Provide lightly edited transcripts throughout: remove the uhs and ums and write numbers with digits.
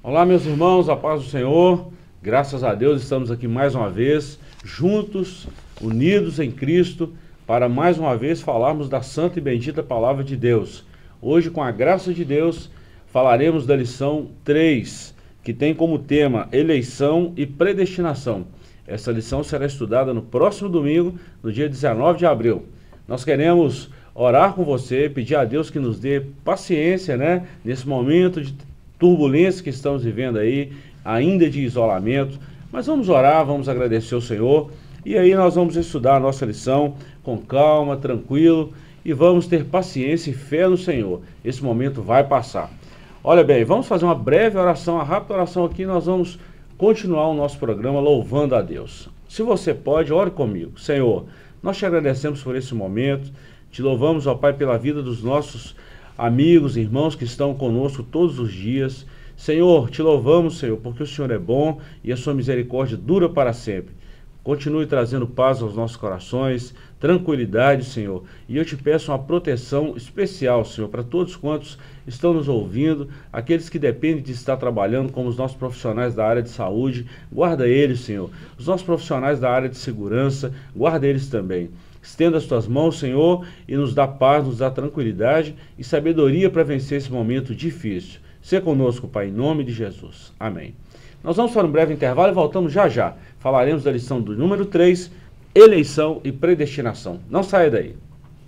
Olá, meus irmãos, a paz do Senhor. Graças a Deus estamos aqui mais uma vez, juntos, unidos em Cristo, para mais uma vez falarmos da santa e bendita palavra de Deus. Hoje, com a graça de Deus, falaremos da lição 3, que tem como tema eleição e predestinação. Essa lição será estudada no próximo domingo, no dia 19 de abril. Nós queremos orar com você, pedir a Deus que nos dê paciência, nesse momento de turbulência que estamos vivendo aí, ainda de isolamento. Mas vamos orar, vamos agradecer ao Senhor, e aí nós vamos estudar a nossa lição com calma, tranquilo, e vamos ter paciência e fé no Senhor. Esse momento vai passar. Olha bem, vamos fazer uma breve oração, uma rápida oração aqui, nós vamos continuar o nosso programa louvando a Deus. Se você pode, ore comigo. Senhor, nós te agradecemos por esse momento, te louvamos, ó Pai, pela vida dos nossos amigos, irmãos que estão conosco todos os dias. Senhor, te louvamos, Senhor, porque o Senhor é bom e a sua misericórdia dura para sempre. Continue trazendo paz aos nossos corações, tranquilidade, Senhor. E eu te peço uma proteção especial, Senhor, para todos quantos estão nos ouvindo, aqueles que dependem de estar trabalhando, como os nossos profissionais da área de saúde. Guarda eles, Senhor. Os nossos profissionais da área de segurança, guarda eles também. Estenda as tuas mãos, Senhor, e nos dá paz, nos dá tranquilidade e sabedoria para vencer esse momento difícil. Seja conosco, Pai, em nome de Jesus. Amém. Nós vamos para um breve intervalo e voltamos já já. Falaremos da lição do número 3, eleição e predestinação. Não saia daí.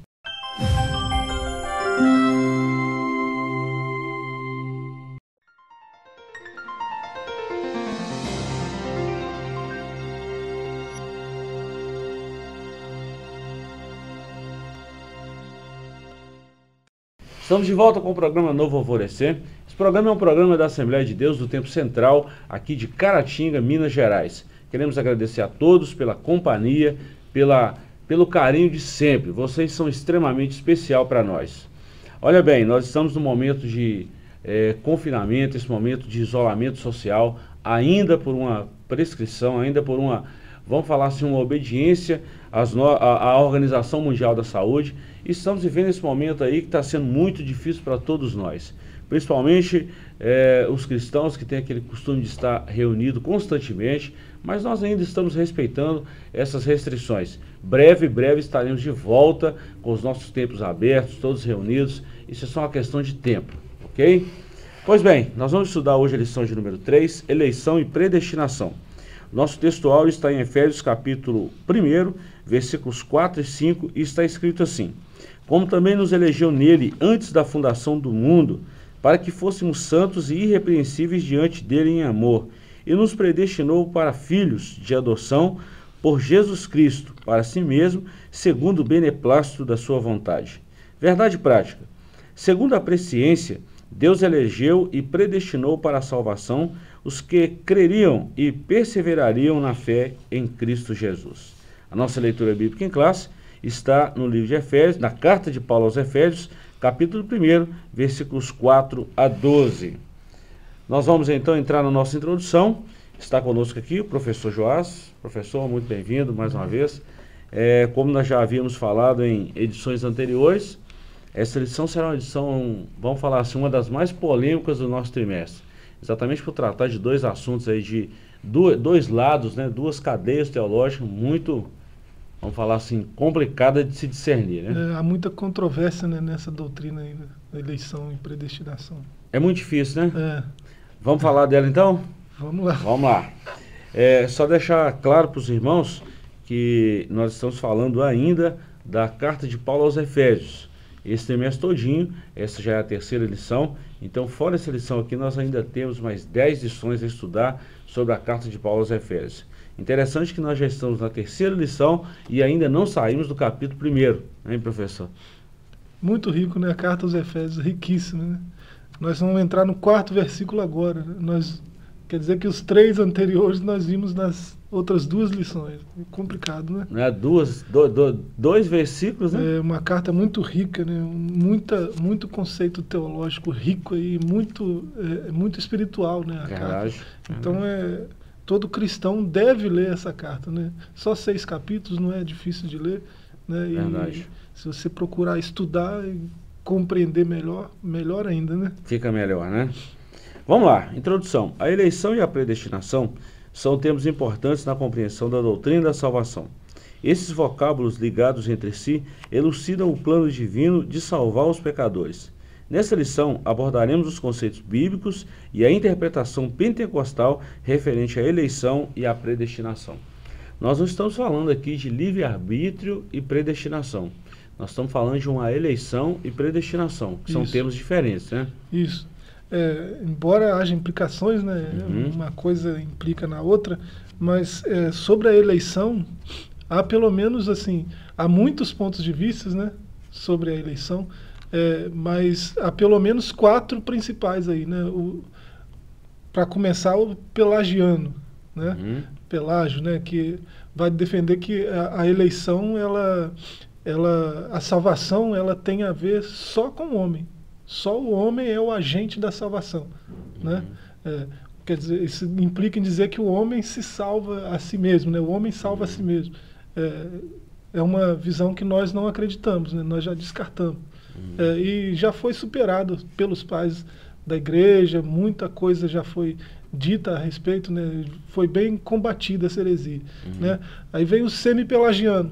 Estamos de volta com o programa Novo Alvorecer. Esse programa é um programa da Assembleia de Deus do Tempo Central, aqui de Caratinga, Minas Gerais. Queremos agradecer a todos pela companhia, pelo carinho de sempre. Vocês são extremamente especial para nós. Olha bem, nós estamos num momento de confinamento, esse momento de isolamento social, ainda por uma prescrição, ainda por uma, vamos falar assim, uma obediência à Organização Mundial da Saúde. E estamos vivendo esse momento aí que está sendo muito difícil para todos nós, principalmente os cristãos que têm aquele costume de estar reunido constantemente, mas nós ainda estamos respeitando essas restrições. Breve estaremos de volta com os nossos templos abertos, todos reunidos. Isso é só uma questão de tempo, ok? Pois bem, nós vamos estudar hoje a lição de número 3, eleição e predestinação. Nosso textual está em Efésios capítulo 1, versículos 4 e 5, e está escrito assim: como também nos elegeu nele antes da fundação do mundo, para que fôssemos santos e irrepreensíveis diante dele em amor, e nos predestinou para filhos de adoção por Jesus Cristo, para si mesmo, segundo o beneplácito da sua vontade. Verdade prática. Segundo a presciência, Deus elegeu e predestinou para a salvação os que creriam e perseverariam na fé em Cristo Jesus. A nossa leitura bíblica em classe está no livro de Efésios, na carta de Paulo aos Efésios, capítulo 1, versículos 4 a 12. Nós vamos então entrar na nossa introdução. Está conosco aqui o professor Joás. Professor, muito bem-vindo mais uma vez. Como nós já havíamos falado em edições anteriores, essa lição será uma edição, vamos falar assim, uma das mais polêmicas do nosso trimestre. Exatamente por tratar de dois assuntos aí, de dois lados, duas cadeias teológicas muito, vamos falar assim, complicada de se discernir, há muita controvérsia, nessa doutrina aí, da eleição e predestinação. É muito difícil, né? Vamos falar dela então? Vamos lá. Vamos lá. Só deixar claro para os irmãos que nós estamos falando ainda da carta de Paulo aos Efésios. Esse trimestre todinho, essa já é a terceira lição. Então, fora essa lição aqui, nós ainda temos mais 10 lições a estudar sobre a carta de Paulo aos Efésios. Interessante que nós já estamos na terceira lição e ainda não saímos do capítulo 1, hein, professor? Muito rico, né? A carta aos Efésios, riquíssima, né? Nós vamos entrar no 4º versículo agora, né? Quer dizer que os 3 anteriores nós vimos nas outras 2 lições. É complicado, né? Dois versículos, né? É uma carta muito rica, né? Muito conceito teológico rico e muito espiritual, né? A carta. Então, todo cristão deve ler essa carta, né? Só 6 capítulos, não é difícil de ler, né? E se você procurar estudar e compreender melhor ainda, né? Fica melhor, né? Vamos lá, introdução. A eleição e a predestinação são termos importantes na compreensão da doutrina da salvação. Esses vocábulos ligados entre si elucidam o plano divino de salvar os pecadores. Nessa lição, abordaremos os conceitos bíblicos e a interpretação pentecostal referente à eleição e à predestinação. Nós não estamos falando aqui de livre-arbítrio e predestinação. Nós estamos falando de uma eleição e predestinação, que são termos diferentes, né? Isso. Embora haja implicações, né? Uma coisa implica na outra, mas sobre a eleição, há pelo menos assim, há muitos pontos de vista, né, sobre a eleição, mas há pelo menos 4 principais aí, né? Para começar, o pelagiano, né? Pelágio, né, que vai defender que a eleição, a salvação, ela tem a ver só com o homem. Só o homem é o agente da salvação, né? Quer dizer, isso implica em dizer que o homem se salva a si mesmo, né? O homem salva a si mesmo. É uma visão que nós não acreditamos, né? Nós já descartamos. E já foi superado pelos pais da igreja, muita coisa já foi dita a respeito, né? Foi bem combatida essa heresia, né? Aí vem o semi-pelagiano,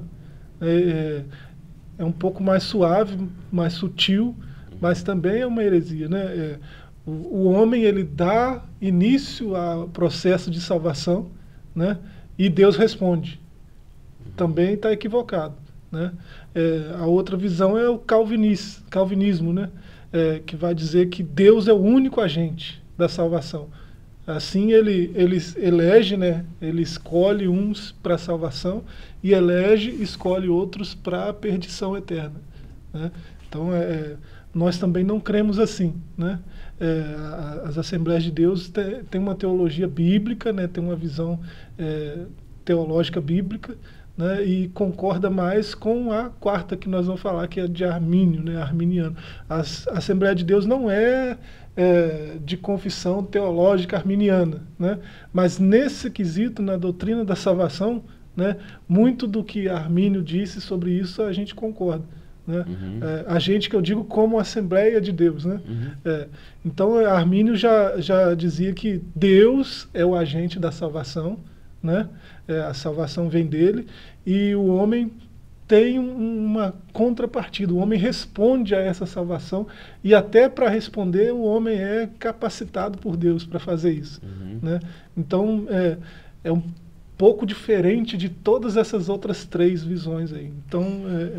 é um pouco mais suave, mais sutil, mas também é uma heresia, né? O homem, ele dá início ao processo de salvação, né? E Deus responde. Também está equivocado, né? A outra visão é o calvinismo, né? Que vai dizer que Deus é o único agente da salvação. Assim ele elege, né? Ele escolhe uns para a salvação e escolhe outros para a perdição eterna, né? Então nós também não cremos assim, né? As Assembleias de Deus têm uma teologia bíblica, né? Tem uma visão teológica bíblica, né? E concorda mais com a quarta que nós vamos falar, que é de Armínio, né? Arminiano. A Assembleia de Deus não é de confissão teológica arminiana, né? Mas nesse quesito, na doutrina da salvação, né? Muito do que Armínio disse sobre isso a gente concorda, né? A gente, que eu digo, como Assembleia de Deus, né? Então Armínio já dizia que Deus é o agente da salvação, né? A salvação vem dele, e o homem tem uma contrapartida, o homem responde a essa salvação, e até para responder o homem é capacitado por Deus para fazer isso, né? Então é um pouco diferente de todas essas outras 3 visões aí. Então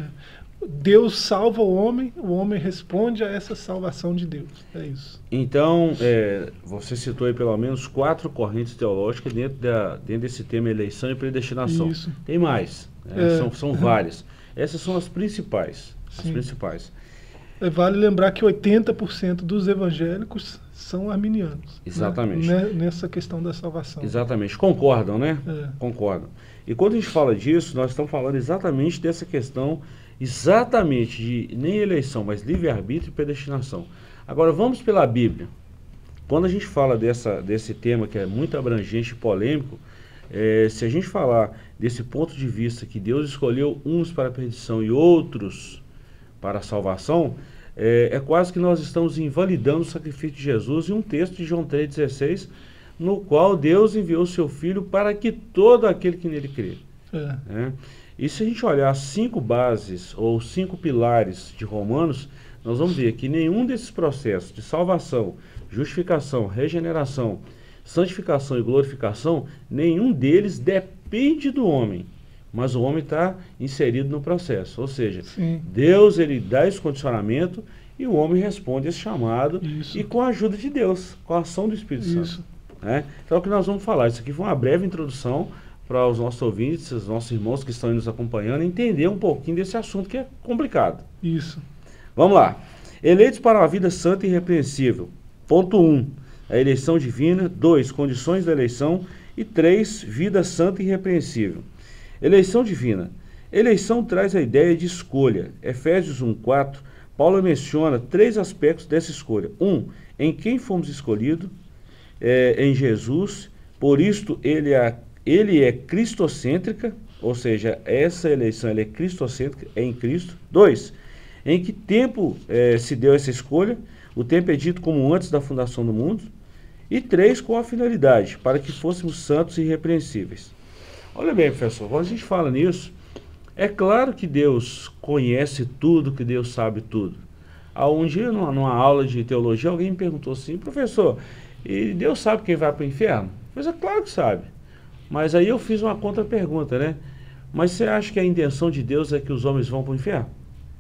Deus salva o homem responde a essa salvação de Deus. É isso. Então, você citou aí pelo menos 4 correntes teológicas dentro desse tema eleição e predestinação. Isso. Tem mais, são várias. Essas são as principais. As principais. Vale lembrar que 80% dos evangélicos são arminianos. Exatamente. Né? Nessa questão da salvação. Exatamente. Concordam, né? Concordam. E quando a gente fala disso, nós estamos falando exatamente dessa questão, exatamente de nem eleição, mas livre-arbítrio e predestinação. Agora vamos pela Bíblia. Quando a gente fala desse tema que é muito abrangente e polêmico, se a gente falar desse ponto de vista que Deus escolheu uns para a perdição e outros para a salvação, é quase que nós estamos invalidando o sacrifício de Jesus em um texto de João 3,16, no qual Deus enviou o seu Filho para que todo aquele que nele crê. E se a gente olhar as 5 bases ou 5 pilares de Romanos, nós vamos ver que nenhum desses processos de salvação, justificação, regeneração, santificação e glorificação, nenhum deles depende do homem, mas o homem está inserido no processo. Ou seja, Deus, ele dá esse condicionamento e o homem responde esse chamado, e com a ajuda de Deus, com a ação do Espírito Santo. Então é o que nós vamos falar. Isso aqui foi uma breve introdução para os nossos ouvintes, os nossos irmãos que estão aí nos acompanhando, entender um pouquinho desse assunto que é complicado. Isso. Vamos lá. Eleitos para uma vida santa e irrepreensível. Ponto 1, a eleição divina. 2, condições da eleição. E 3, vida santa e irrepreensível. Eleição divina. Eleição traz a ideia de escolha. Efésios 1:4, Paulo menciona 3 aspectos dessa escolha. 1, em quem fomos escolhidos, em Jesus, por isto ele é cristocêntrica, ou seja, essa eleição é cristocêntrica, é em Cristo. 2, em que tempo se deu essa escolha? O tempo é dito como antes da fundação do mundo. E 3, com a finalidade, para que fôssemos santos e irrepreensíveis. Olha bem, professor, quando a gente fala nisso, é claro que Deus conhece tudo, que Deus sabe tudo. Um dia, numa aula de teologia, alguém me perguntou assim, professor, e Deus sabe quem vai para o inferno? Eu falei, claro que sabe. Mas aí eu fiz uma contra-pergunta, né? Mas você acha que a intenção de Deus é que os homens vão para o inferno?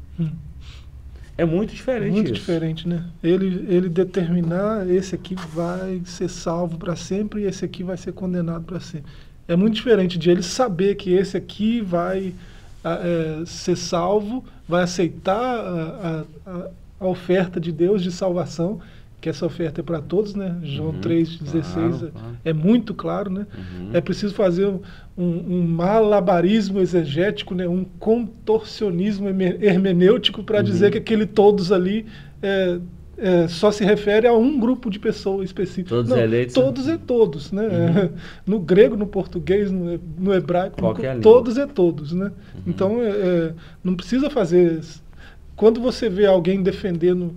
É muito diferente muito isso. Diferente, né? Ele determinar, esse aqui vai ser salvo para sempre e esse aqui vai ser condenado para sempre. É muito diferente de ele saber que esse aqui vai ser salvo, vai aceitar a oferta de Deus de salvação, que essa oferta é para todos, né? João 3,16 é muito claro, né? É preciso fazer um malabarismo exegético, né? Um contorcionismo hermenêutico para dizer que aquele todos ali só se refere a um grupo de pessoas específico. Todos eleitos. Todos é todos, né? No grego, no português, no hebraico, todos é todos, né? Então, não precisa fazer... Quando você vê alguém defendendo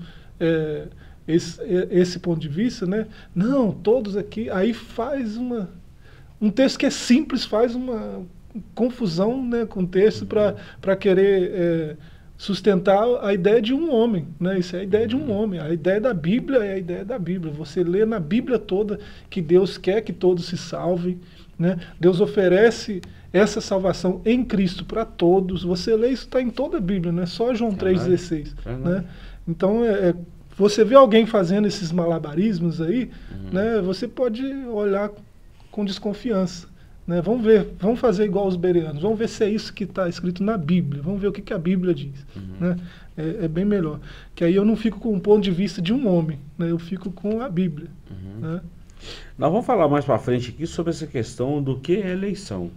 esse ponto de vista, né? Não, todos aqui, aí faz um texto que é simples, faz uma confusão, né, com o texto para querer sustentar a ideia de um homem, né? Isso é a ideia de um homem. A ideia da Bíblia é a ideia da Bíblia. Você lê na Bíblia toda que Deus quer que todos se salvem, né? Deus oferece essa salvação em Cristo para todos. Você lê, isso está em toda a Bíblia, não é só João 3,16. Né? Então, você vê alguém fazendo esses malabarismos aí, né? Você pode olhar com desconfiança. Né? Vamos fazer igual os bereanos, vamos ver se é isso que está escrito na Bíblia, vamos ver o que a Bíblia diz. Né? É bem melhor. Que aí eu não fico com o ponto de vista de um homem, né? Eu fico com a Bíblia. Né? Nós vamos falar mais para frente aqui sobre essa questão do que é eleição.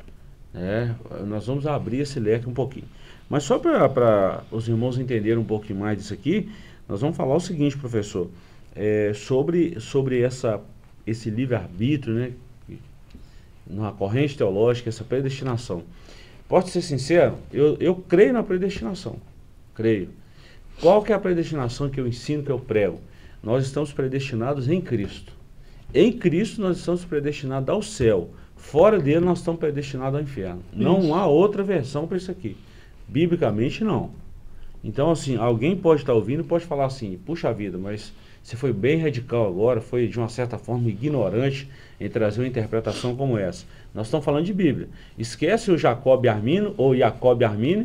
Nós vamos abrir esse leque um pouquinho. Mas só para os irmãos entenderem um pouquinho mais disso aqui, nós vamos falar o seguinte, professor, sobre esse livre-arbítrio, né? Numa corrente teológica, essa predestinação. Posso ser sincero? Eu creio na predestinação. Creio. Qual que é a predestinação que eu ensino, que eu prego? Nós estamos predestinados em Cristo. Em Cristo nós estamos predestinados ao céu. Fora dele nós estamos predestinados ao inferno. Isso. Não há outra versão para isso aqui. Biblicamente não. Então assim, alguém pode estar ouvindo e pode falar assim, puxa vida, mas você foi bem radical agora, foi de uma certa forma ignorante em trazer uma interpretação como essa. Nós estamos falando de Bíblia. Esquece o Jacob Armínio, ou Jacob Armínio,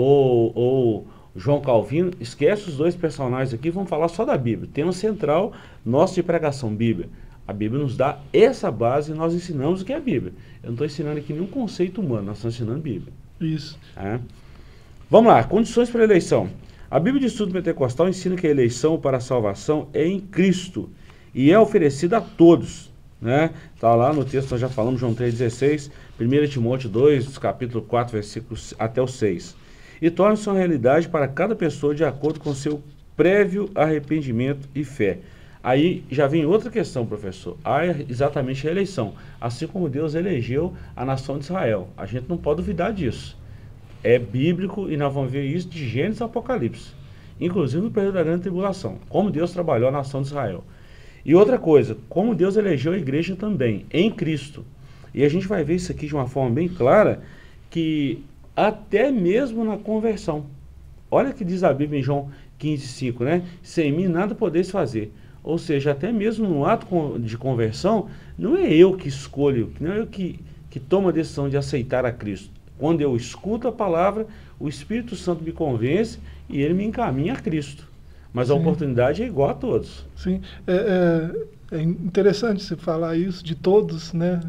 ou João Calvino, esquece os dois personagens aqui, vamos falar só da Bíblia. Tema central nosso de pregação, Bíblia. A Bíblia nos dá essa base e nós ensinamos o que é a Bíblia. Eu não estou ensinando aqui nenhum conceito humano, nós estamos ensinando Bíblia. Isso. Vamos lá, condições para a eleição. A Bíblia de Estudo Pentecostal ensina que a eleição para a salvação é em Cristo e é oferecida a todos. Está lá no texto, nós já falamos, João 3,16, 1 Timóteo 2, capítulo 4, versículos até o 6. E torna-se uma realidade para cada pessoa de acordo com seu prévio arrependimento e fé. Aí já vem outra questão, professor. Exatamente a eleição. Assim como Deus elegeu a nação de Israel. A gente não pode duvidar disso. É bíblico e nós vamos ver isso de Gênesis a Apocalipse. Inclusive no período da grande tribulação. Como Deus trabalhou a nação de Israel. E outra coisa, como Deus elegeu a igreja também, em Cristo. E a gente vai ver isso aqui de uma forma bem clara, que até mesmo na conversão. Olha o que diz a Bíblia em João 15,5, né? Sem mim nada podeis fazer. Ou seja, até mesmo no ato de conversão, não é eu que escolho, não é eu que tomo a decisão de aceitar a Cristo. Quando eu escuto a palavra, o Espírito Santo me convence e ele me encaminha a Cristo. Mas a oportunidade é igual a todos. Sim, é interessante você falar isso de todos, né?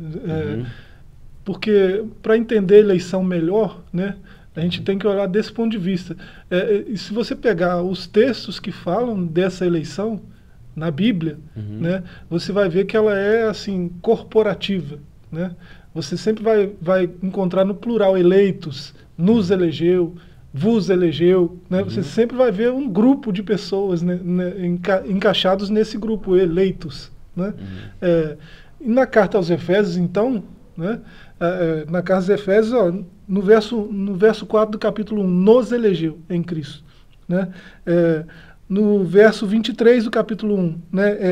Porque para entender a eleição melhor, né, a gente tem que olhar desse ponto de vista. E se você pegar os textos que falam dessa eleição na Bíblia, né, você vai ver que ela é assim corporativa, né? Você sempre vai encontrar no plural eleitos, nos elegeu, vos elegeu, né? Você sempre vai ver um grupo de pessoas, né, encaixados nesse grupo, eleitos, né? E na carta aos Efésios, então, né, na carta aos Efésios, ó, no verso 4 do capítulo 1, nos elegeu em Cristo, né? No verso 23 do capítulo 1, né,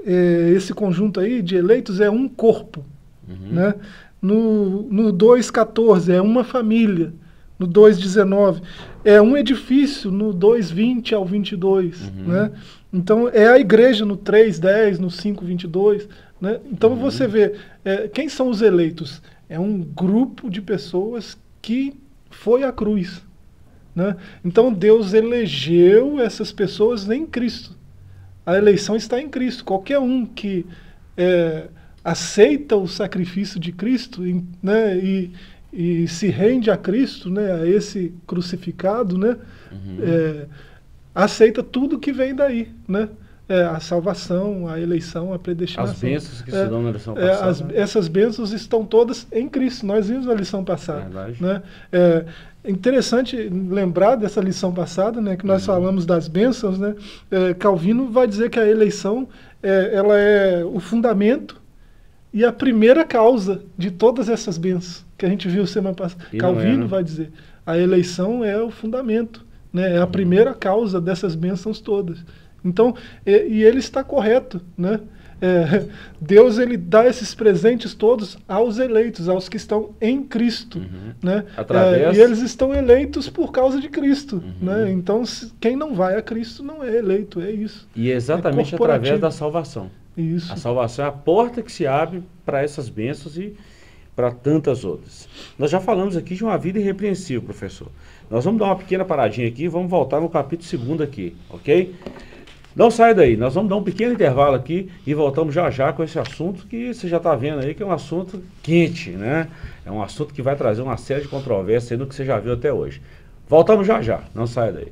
esse conjunto aí de eleitos é um corpo, né? No 2,14 é uma família, no 2,19 é um edifício, no 2,20 ao 22, né? Então é a igreja no 3,10, no 5,22, né? Então você vê, quem são os eleitos? É um grupo de pessoas que foi à cruz, né? Então Deus elegeu essas pessoas em Cristo. A eleição está em Cristo. Qualquer um que aceita o sacrifício de Cristo, né, e se rende a Cristo, né, a esse crucificado, né, aceita tudo que vem daí, né? A salvação, a eleição, a predestinação. As bênçãos que se dão na lição passada. Essas bênçãos estão todas em Cristo. Nós vimos na lição passada. Né? É interessante lembrar dessa lição passada, né, que nós falamos das bênçãos. Né? Calvino vai dizer que a eleição ela é o fundamento e a primeira causa de todas essas bênçãos que a gente viu semana passada. Calvino vai dizer, a eleição é o fundamento, né, é a primeira causa dessas bênçãos todas. Então, e ele está correto, né? Deus, ele dá esses presentes todos aos eleitos, aos que estão em Cristo, né? E eles estão eleitos por causa de Cristo, né? Então, quem não vai a Cristo não é eleito, é isso. E é exatamente através da salvação. Isso. A salvação é a porta que se abre para essas bênçãos e para tantas outras. Nós já falamos aqui de uma vida irrepreensível, professor. Nós vamos dar uma pequena paradinha aqui e vamos voltar no capítulo 2 aqui, ok? Não sai daí, nós vamos dar um pequeno intervalo aqui e voltamos já já com esse assunto que você já está vendo aí que é um assunto quente, né? É um assunto que vai trazer uma série de controvérsias aí no que você já viu até hoje. Voltamos já já, não sai daí.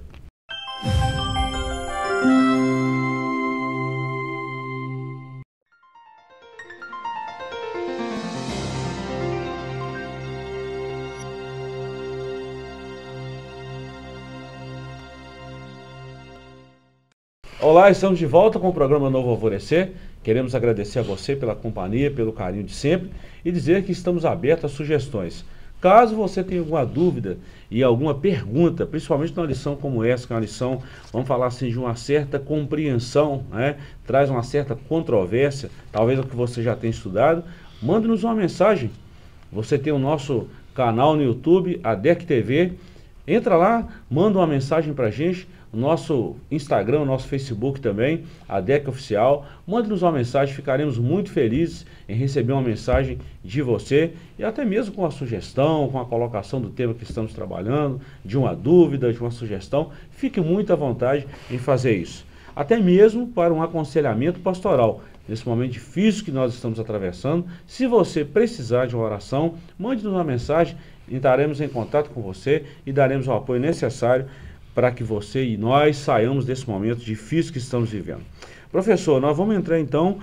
Olá, estamos de volta com o programa Novo Alvorecer. Queremos agradecer a você pela companhia, pelo carinho de sempre e dizer que estamos abertos a sugestões. Caso você tenha alguma dúvida e alguma pergunta, principalmente numa lição como essa, que é uma lição, vamos falar assim, de uma certa compreensão, né? Traz uma certa controvérsia, talvez o que você já tenha estudado, mande-nos uma mensagem. Você tem o nosso canal no YouTube, ADEC TV. Entra lá, manda uma mensagem para a gente. Nosso Instagram, nosso Facebook também, ADEC Oficial. Mande-nos uma mensagem, ficaremos muito felizes em receber uma mensagem de você e até mesmo com a sugestão, com a colocação do tema que estamos trabalhando, de uma dúvida, de uma sugestão. Fique muito à vontade em fazer isso. Até mesmo para um aconselhamento pastoral. Nesse momento difícil que nós estamos atravessando, se você precisar de uma oração, mande-nos uma mensagem, entraremos em contato com você e daremos o apoio necessário para que você e nós saiamos desse momento difícil que estamos vivendo. Professor, nós vamos entrar então,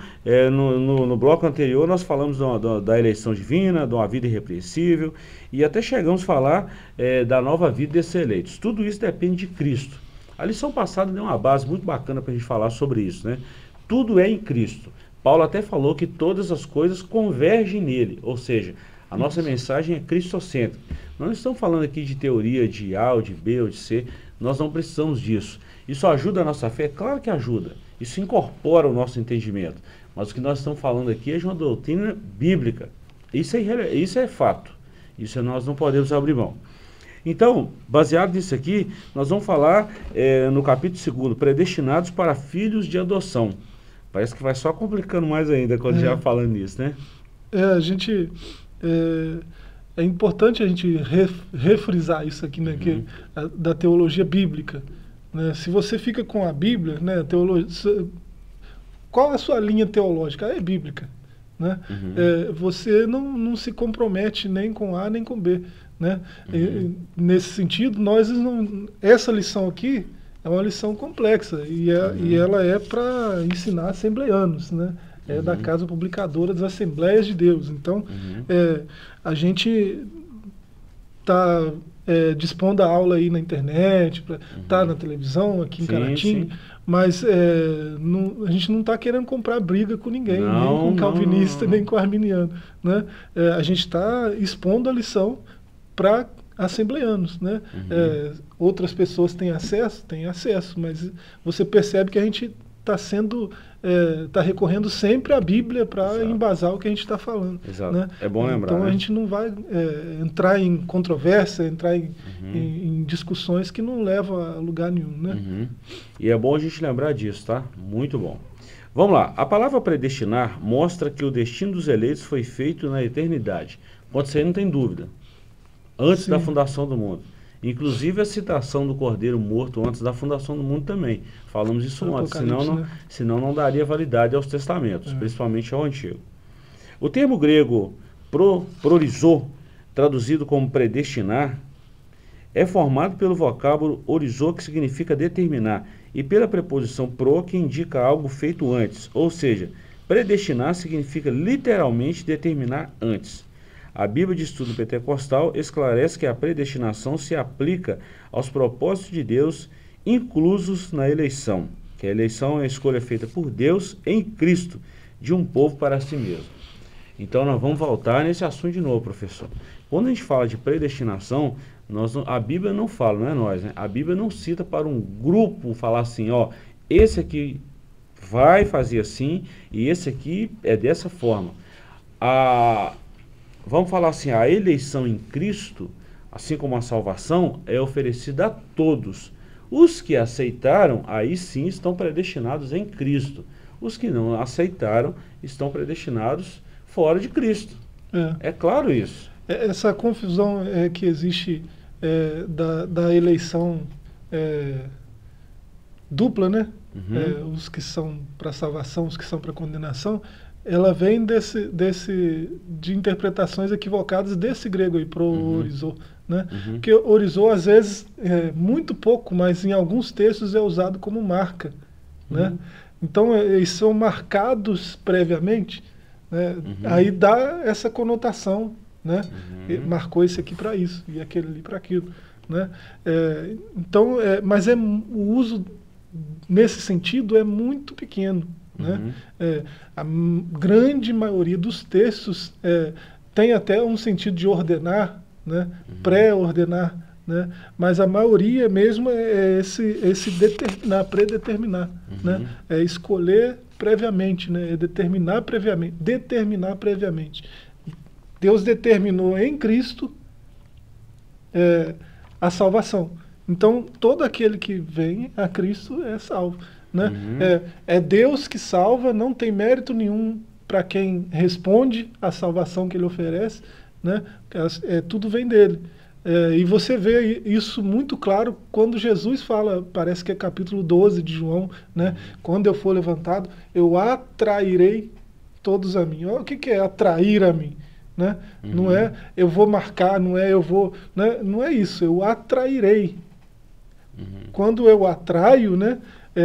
no bloco anterior nós falamos da eleição divina, de uma vida irrepreensível, e até chegamos a falar da nova vida desses eleitos. Tudo isso depende de Cristo. A lição passada deu uma base muito bacana para a gente falar sobre isso, né? Tudo é em Cristo. Paulo até falou que todas as coisas convergem nele, ou seja, a nossa mensagem é cristocêntrica. Nós não estamos falando aqui de teoria de A ou de B ou de C, nós não precisamos disso. Isso ajuda a nossa fé? Claro que ajuda. Isso incorpora o nosso entendimento. Mas o que nós estamos falando aqui é de uma doutrina bíblica. Isso é fato. Isso nós não podemos abrir mão. Então, baseado nisso aqui, nós vamos falar no capítulo 2, predestinados para filhos de adoção. Parece que vai só complicando mais ainda quando já falando nisso, né? É importante a gente refrisar isso aqui, né, que da teologia bíblica. Né? Se você fica com a Bíblia, né, qual é a sua linha teológica? É bíblica. Né? Você não se compromete nem com A nem com B. Né? Nesse sentido, essa lição aqui é uma lição complexa e ela é para ensinar assembleanos, né? É da Casa Publicadora das Assembleias de Deus. Então, a gente está dispondo a aula aí na internet, tá na televisão aqui em Caratinga, mas a gente não está querendo comprar briga com ninguém, nem com calvinista, nem com arminiano. Né? A gente está expondo a lição para assembleanos. Né? Outras pessoas têm acesso, mas você percebe que a gente está recorrendo sempre à Bíblia para embasar o que a gente está falando. Exato. Né? É bom lembrar. Então né? a gente não vai entrar em controvérsia, entrar em discussões que não levam a lugar nenhum. Né? E é bom a gente lembrar disso, tá? Muito bom. Vamos lá. A palavra predestinar mostra que o destino dos eleitos foi feito na eternidade. Quanto isso aí não tem dúvida. Antes da fundação do mundo. Inclusive a citação do Cordeiro morto antes da fundação do mundo também. Falamos isso ontem, senão não daria validade aos testamentos, principalmente ao Antigo. O termo grego prorizô, traduzido como predestinar, é formado pelo vocábulo orizô, que significa determinar, e pela preposição pro, que indica algo feito antes. Ou seja, predestinar significa literalmente determinar antes. A Bíblia de Estudo Pentecostal esclarece que a predestinação se aplica aos propósitos de Deus inclusos na eleição, que a eleição é a escolha feita por Deus em Cristo de um povo para si mesmo. Então nós vamos voltar nesse assunto de novo, professor. Quando a gente fala de predestinação, a Bíblia não fala, não é nós, né? A Bíblia não cita para um grupo falar assim, ó, esse aqui vai fazer assim e esse aqui é dessa forma. Vamos falar assim, a eleição em Cristo, assim como a salvação, é oferecida a todos. Os que aceitaram, aí sim estão predestinados em Cristo. Os que não aceitaram, estão predestinados fora de Cristo. É claro isso. Essa confusão que existe da eleição dupla, né? Os que são para salvação, os que são para condenação, ela vem de interpretações equivocadas desse grego aí, pro-orizô, né? Porque orizô, às vezes, muito pouco, mas em alguns textos é usado como marca, né? Então, eles são marcados previamente, né? Aí dá essa conotação, né? Marcou esse aqui para isso, e aquele ali para aquilo, né? Então, mas o uso, nesse sentido, é muito pequeno. Né? A grande maioria dos textos tem até um sentido de ordenar, né? Pré-ordenar, né? Mas a maioria mesmo é esse determinar, predeterminar, né? É escolher previamente, né? É determinar previamente. Deus determinou em Cristo a salvação. Então, todo aquele que vem a Cristo é salvo. Né? É Deus que salva, não tem mérito nenhum para quem responde à salvação que ele oferece, né? Tudo vem dele. E você vê isso muito claro quando Jesus fala, parece que é capítulo 12 de João, né? Quando eu for levantado, eu atrairei todos a mim. O que é atrair a mim? Né? Não é eu vou marcar, não é eu vou... Né? Não é isso, eu atrairei. Quando eu atraio, né?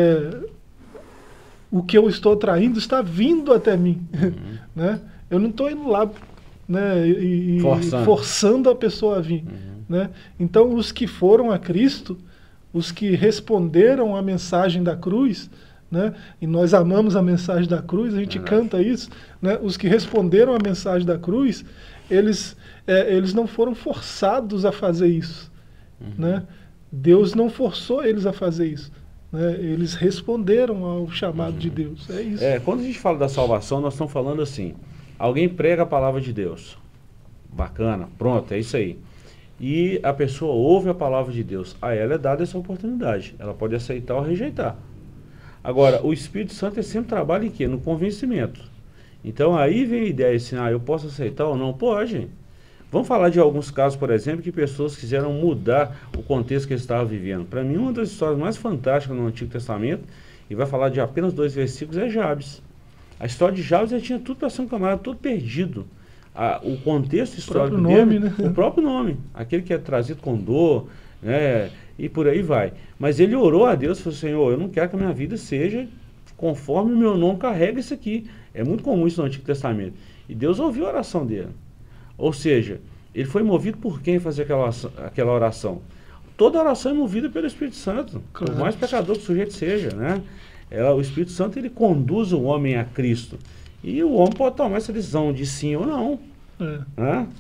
O que eu estou atraindo está vindo até mim. Né? Eu não estou indo lá, né, forçando a pessoa a vir. Né? Então, os que foram a Cristo, os que responderam à mensagem da cruz, né, e nós amamos a mensagem da cruz, a gente canta isso, né, os que responderam à mensagem da cruz, eles não foram forçados a fazer isso. Né? Deus não forçou eles a fazer isso. Né? Eles responderam ao chamado de Deus. É isso. Quando a gente fala da salvação, nós estamos falando assim, alguém prega a palavra de Deus. Bacana, pronto, é isso aí. E a pessoa ouve a palavra de Deus. A ela é dada essa oportunidade. Ela pode aceitar ou rejeitar. Agora, o Espírito Santo sempre trabalha em quê? No convencimento. Então aí vem a ideia assim, eu posso aceitar ou não? Pode. Vamos falar de alguns casos, por exemplo, que pessoas quiseram mudar o contexto que eles estavam vivendo. Para mim, uma das histórias mais fantásticas no Antigo Testamento, e vai falar de apenas 2 versículos, é Jabes. A história de Jabes, ele tinha tudo para ser um camarada todo perdido. O contexto histórico dele, né? O próprio nome, aquele que é trazido com dor, né, e por aí vai. Mas ele orou a Deus e falou, Senhor, eu não quero que a minha vida seja conforme o meu nome carrega isso aqui. É muito comum isso no Antigo Testamento. E Deus ouviu a oração dele. Ou seja, ele foi movido por quem fazer aquela oração? Toda oração é movida pelo Espírito Santo, claro. Por mais pecador que o sujeito seja, né? O Espírito Santo, ele conduz o homem a Cristo. E o homem pode tomar essa decisão de sim ou não. Né?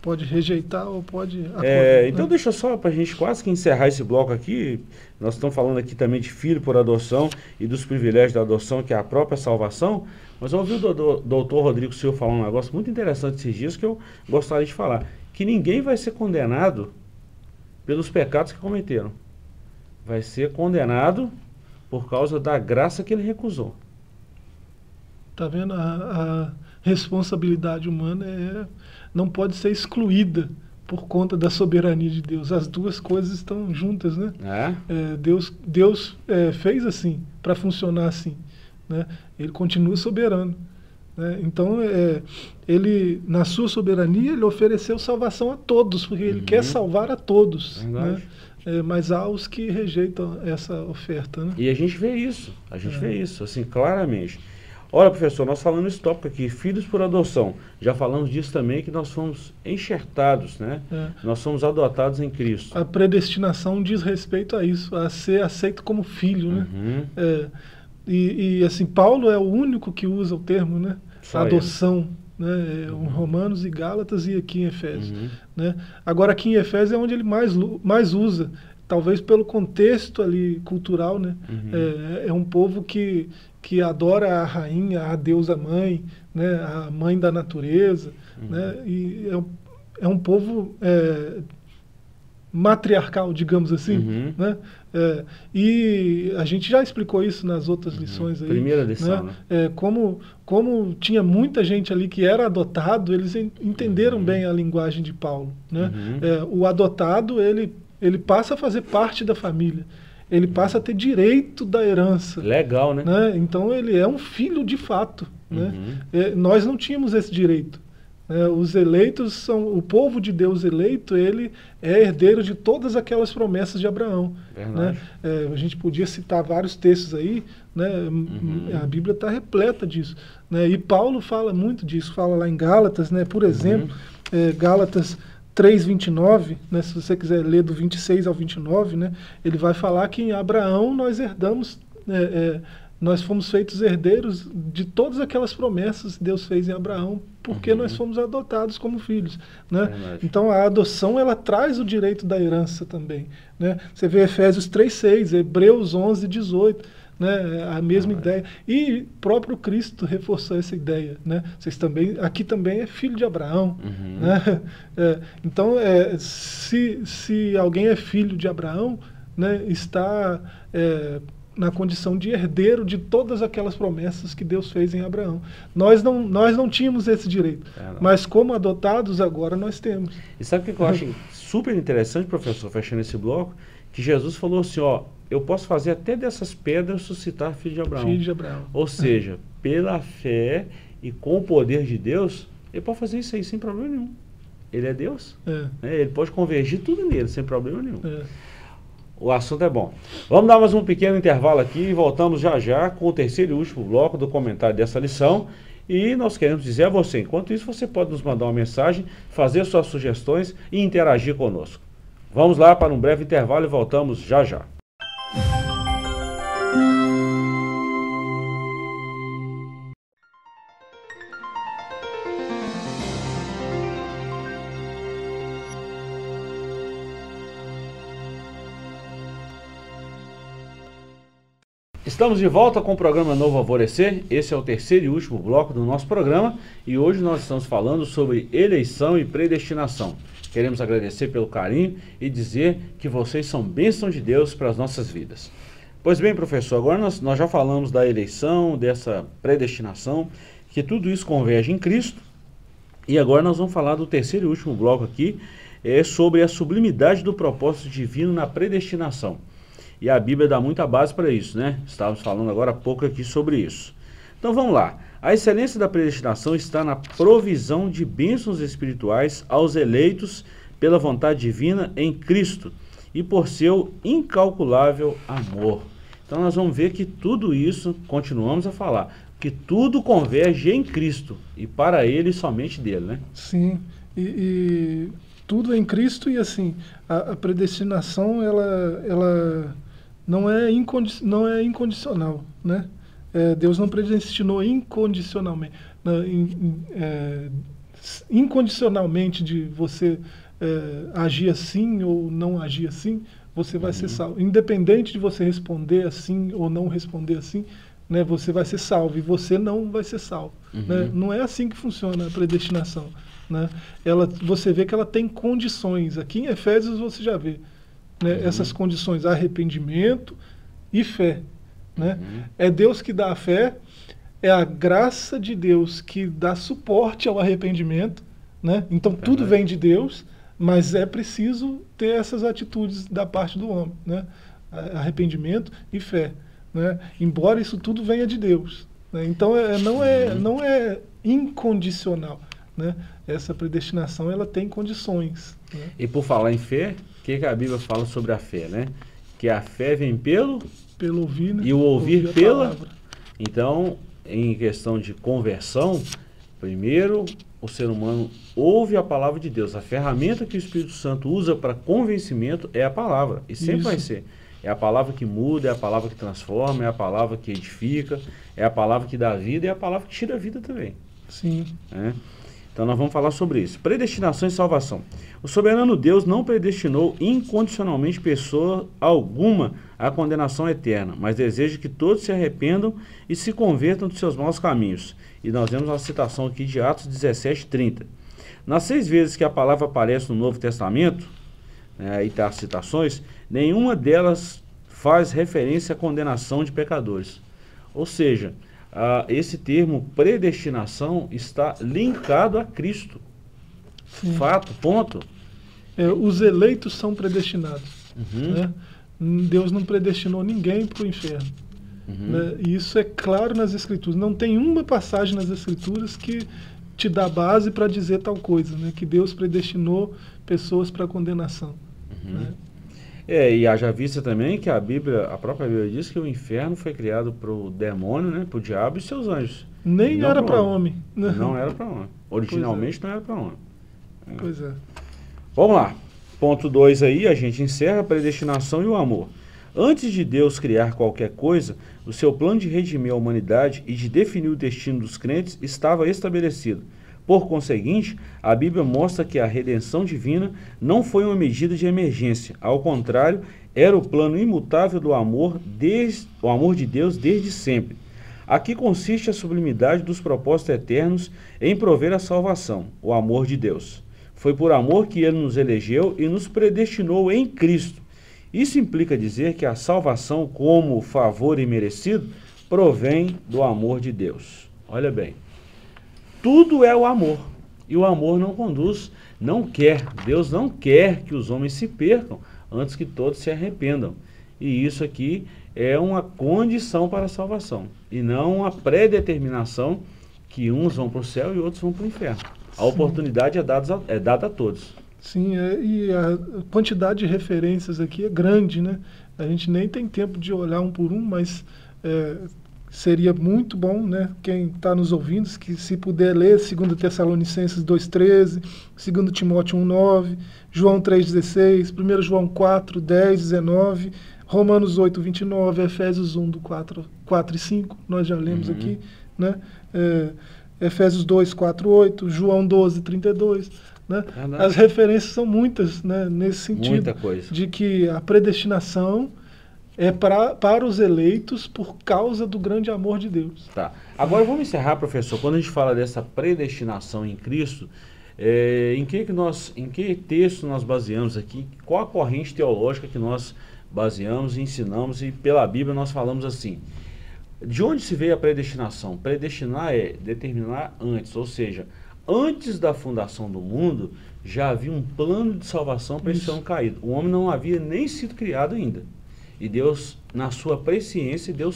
pode rejeitar ou pode acolher. Então deixa só para a gente quase que encerrar esse bloco aqui. Nós estamos falando aqui também de filho por adoção e dos privilégios da adoção, que é a própria salvação. Mas eu ouvi o doutor Rodrigo Silva falar um negócio muito interessante esses dias que eu gostaria de falar. Que ninguém vai ser condenado pelos pecados que cometeram. Vai ser condenado por causa da graça que ele recusou. Tá vendo? A responsabilidade humana não pode ser excluída por conta da soberania de Deus. As duas coisas estão juntas, né? Deus fez assim, para funcionar assim, né? Ele continua soberano, né? Então, ele, na sua soberania, ele ofereceu salvação a todos, porque ele quer salvar a todos, né? Mas há os que rejeitam essa oferta, né? E a gente vê isso, vê isso, assim, claramente. Olha, professor, nós falamos esse tópico aqui, filhos por adoção. Já falamos disso também, que nós fomos enxertados, né? Nós somos adotados em Cristo. A predestinação diz respeito a isso, a ser aceito como filho, né? E assim, Paulo é o único que usa o termo, né? Só adoção, né? Romanos e Gálatas e aqui em Efésios, né? Agora aqui em Efésios é onde ele mais usa, talvez pelo contexto ali cultural, né? É um povo que adora a rainha, a deusa mãe, né? A mãe da natureza, né? E é um povo matriarcal, digamos assim, né? E a gente já explicou isso nas outras lições aí. Primeira lição, né? Como tinha muita gente ali que era adotado, eles entenderam bem a linguagem de Paulo, né? O adotado, ele passa a fazer parte da família. Ele passa a ter direito da herança. Legal, né? Então ele é um filho de fato, né? Nós não tínhamos esse direito. Os eleitos são, o povo de Deus eleito, ele é herdeiro de todas aquelas promessas de Abraão, né? A gente podia citar vários textos aí, né? A Bíblia está repleta disso, né? E Paulo fala muito disso, fala lá em Gálatas, né? Por exemplo, Gálatas 3:29, né? Se você quiser ler do 26 ao 29, né? Ele vai falar que em Abraão nós herdamos, nós fomos feitos herdeiros de todas aquelas promessas que Deus fez em Abraão, porque nós fomos adotados como filhos, né? Então a adoção, ela traz o direito da herança também, né? Você vê Efésios 3:6, Hebreus 11:18, né? A mesma ideia. E próprio Cristo reforçou essa ideia, né? Vocês também, aqui também é filho de Abraão, né? Então, se alguém é filho de Abraão, né, está na condição de herdeiro de todas aquelas promessas que Deus fez em Abraão. Nós não tínhamos esse direito, mas como adotados agora nós temos. E sabe o que eu acho super interessante, professor, fechando esse bloco? Que Jesus falou assim, ó, eu posso fazer até dessas pedras suscitar filho de Abraão. Filho de Abraão. Ou seja, pela fé e com o poder de Deus, ele pode fazer isso aí sem problema nenhum. Ele é Deus, né? Ele pode convergir tudo nele, sem problema nenhum. O assunto é bom. Vamos dar mais um pequeno intervalo aqui e voltamos já já com o terceiro e último bloco do comentário dessa lição. E nós queremos dizer a você, enquanto isso, você pode nos mandar uma mensagem, fazer suas sugestões e interagir conosco. Vamos lá para um breve intervalo e voltamos já já. Estamos de volta com o programa Novo Alvorecer. Esse é o terceiro e último bloco do nosso programa e hoje nós estamos falando sobre eleição e predestinação. Queremos agradecer pelo carinho e dizer que vocês são bênção de Deus para as nossas vidas. Pois bem, professor, agora nós já falamos da eleição, dessa predestinação, que tudo isso converge em Cristo. E agora nós vamos falar do terceiro e último bloco aqui, sobre a sublimidade do propósito divino na predestinação. E a Bíblia dá muita base para isso, né? Estávamos falando agora há pouco aqui sobre isso. Então vamos lá. A excelência da predestinação está na provisão de bênçãos espirituais aos eleitos pela vontade divina em Cristo e por seu incalculável amor. Então nós vamos ver que tudo isso, continuamos a falar, que tudo converge em Cristo e para Ele e somente dele, né? Sim, e tudo em Cristo e assim, a predestinação ela não é incondicional, né? Deus não predestinou incondicionalmente. incondicionalmente de você agir assim ou não agir assim, você vai ser salvo. Independente de você responder assim ou não responder assim, né, você vai ser salvo e você não vai ser salvo. Né? Não é assim que funciona a predestinação. Né? Você vê que ela tem condições. Aqui em Efésios você já vê, né, essas condições: arrependimento e fé. Né? É Deus que dá a fé, é a graça de Deus que dá suporte ao arrependimento. Né? Então tudo vem de Deus, mas é preciso ter essas atitudes da parte do homem, né? Arrependimento e fé. Né? Embora isso tudo venha de Deus. Né? Então não é incondicional. Né? Essa predestinação ela tem condições. Né? E por falar em fé, o que a Bíblia fala sobre a fé? Né? Que a fé vem pelo ouvir, né? E o ouvir pela... palavra. Então, em questão de conversão, primeiro o ser humano ouve a palavra de Deus. A ferramenta que o Espírito Santo usa para convencimento é a palavra. E sempre vai ser. É a palavra que muda, é a palavra que transforma, é a palavra que edifica, é a palavra que dá vida, é a palavra que tira a vida também. Sim. Então nós vamos falar sobre isso. Predestinação e salvação. O soberano Deus não predestinou incondicionalmente pessoa alguma à condenação eterna, mas deseja que todos se arrependam e se convertam dos seus maus caminhos. E nós vemos uma citação aqui de Atos 17:30. Nas 6 vezes que a palavra aparece no Novo Testamento, aí está as citações, nenhuma delas faz referência à condenação de pecadores. Ou seja, esse termo predestinação está linkado a Cristo. Sim. Fato, ponto. Os eleitos são predestinados. Né? Deus não predestinou ninguém para o inferno. Né? E isso é claro nas Escrituras. Não tem uma passagem nas Escrituras que te dá base para dizer tal coisa, né? Que Deus predestinou pessoas para condenação. Né? E haja vista também que a própria Bíblia diz que o inferno foi criado para o demônio, né, para o diabo e seus anjos. Nem era para homem. Não era para homem. Originalmente não era para homem. Pois é. Vamos lá. Ponto 2 aí, a gente encerra a predestinação e o amor. Antes de Deus criar qualquer coisa, o seu plano de redimir a humanidade e de definir o destino dos crentes estava estabelecido. Por conseguinte, a Bíblia mostra que a redenção divina não foi uma medida de emergência. Ao contrário, era o plano imutável do amor de Deus desde sempre. Aqui consiste a sublimidade dos propósitos eternos em prover a salvação, o amor de Deus. Foi por amor que Ele nos elegeu e nos predestinou em Cristo. Isso implica dizer que a salvação, como favor imerecido, provém do amor de Deus. Olha bem. Tudo é o amor, e o amor não conduz, não quer, Deus não quer que os homens se percam, antes que todos se arrependam. E isso aqui é uma condição para a salvação, e não uma predeterminação que uns vão para o céu e outros vão para o inferno. A oportunidade é dada a todos. Sim, e a quantidade de referências aqui é grande, né? A gente nem tem tempo de olhar um por um, mas... seria muito bom, né, quem está nos ouvindo, que se puder ler 2 Tessalonicenses 2,13, 2 Timóteo 1,9, João 3,16, 1 João 4, 10, 19, Romanos 8, 29, Efésios 1, do 4 e 5, nós já lemos aqui, né, Efésios 2, 4, 8, João 12, 32, né? As referências são muitas, né, nesse sentido. Muita coisa. De que a predestinação é para os eleitos por causa do grande amor de Deus. Tá. Agora vamos encerrar, professor. Quando a gente fala dessa predestinação em Cristo, em que texto nós baseamos aqui? Qual a corrente teológica que nós baseamos e ensinamos? E pela Bíblia nós falamos assim. De onde se veio a predestinação? Predestinar é determinar antes, ou seja, antes da fundação do mundo já havia um plano de salvação para esse homem caído. O homem não havia nem sido criado ainda. E Deus, na sua presciência, Deus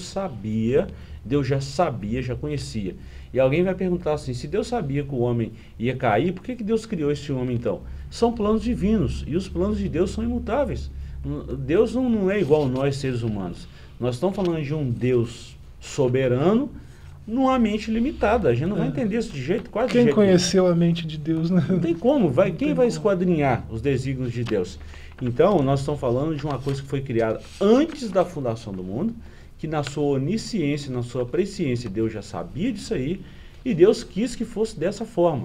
já sabia, já conhecia. E alguém vai perguntar assim, se Deus sabia que o homem ia cair, por que Deus criou esse homem então? São planos divinos, e os planos de Deus são imutáveis. Deus não é igual a nós, seres humanos. Nós estamos falando de um Deus soberano, numa mente limitada. A gente não vai entender isso de jeito quase Quem conheceu a mente de Deus, né? Não tem como. Quem vai esquadrinhar os desígnios de Deus? Então, nós estamos falando de uma coisa que foi criada antes da fundação do mundo, que na sua onisciência, na sua presciência, Deus já sabia disso aí, e Deus quis que fosse dessa forma.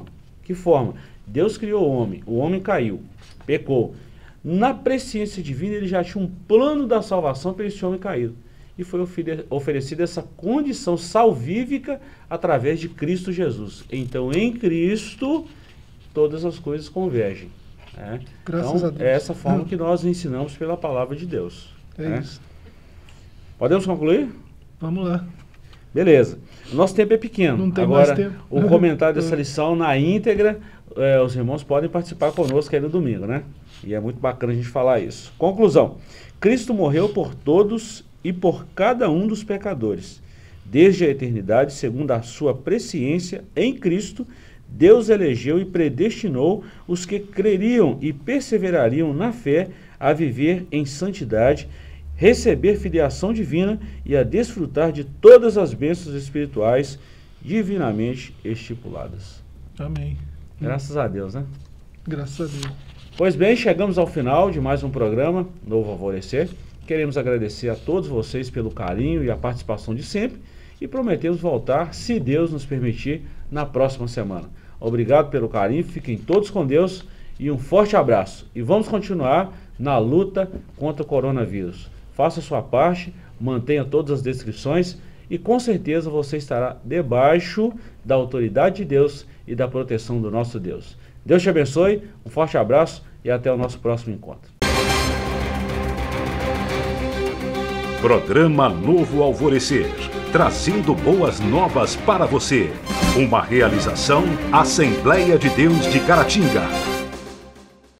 Que forma? Deus criou o homem caiu, pecou. Na presciência divina ele já tinha um plano da salvação para esse homem caído. E foi oferecida essa condição salvífica através de Cristo Jesus. Então, em Cristo, todas as coisas convergem. Né? Graças a Deus. É essa forma que nós ensinamos pela palavra de Deus. É isso. Podemos concluir? Vamos lá. Beleza. O nosso tempo é pequeno. Não tem Agora, mais tempo. O comentário dessa lição na íntegra, os irmãos podem participar conosco aí no domingo, né? E é muito bacana a gente falar isso. Conclusão. Cristo morreu por todos e por cada um dos pecadores. Desde a eternidade, segundo a sua presciência em Cristo, Deus elegeu e predestinou os que creriam e perseverariam na fé a viver em santidade, receber filiação divina e a desfrutar de todas as bênçãos espirituais divinamente estipuladas. Amém. Graças a Deus, né? Graças a Deus. Pois bem, chegamos ao final de mais um programa Novo Alvorecer. Queremos agradecer a todos vocês pelo carinho e a participação de sempre e prometemos voltar, se Deus nos permitir, na próxima semana. Obrigado pelo carinho, fiquem todos com Deus e um forte abraço. E vamos continuar na luta contra o coronavírus. Faça a sua parte, mantenha todas as descrições e com certeza você estará debaixo da autoridade de Deus e da proteção do nosso Deus. Deus te abençoe, um forte abraço e até o nosso próximo encontro. Programa Novo Alvorecer, trazendo boas novas para você. Uma realização Assembleia de Deus de Caratinga.